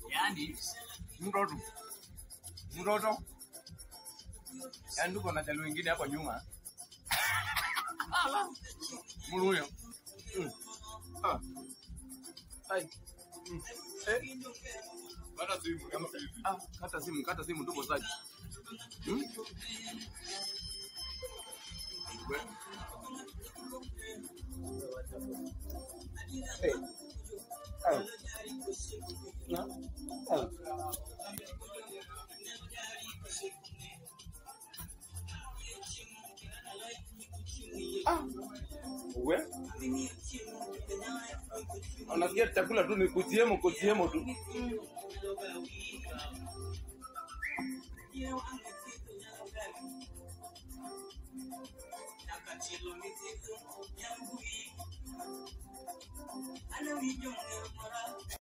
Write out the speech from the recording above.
Yani mtoto. Yaani tuko na chalo wengine hapa nyuma. Ala. Muluyo. Hai. Kata simu tuko saji. Wewe unasikia chakula tu ni kutiemo tu.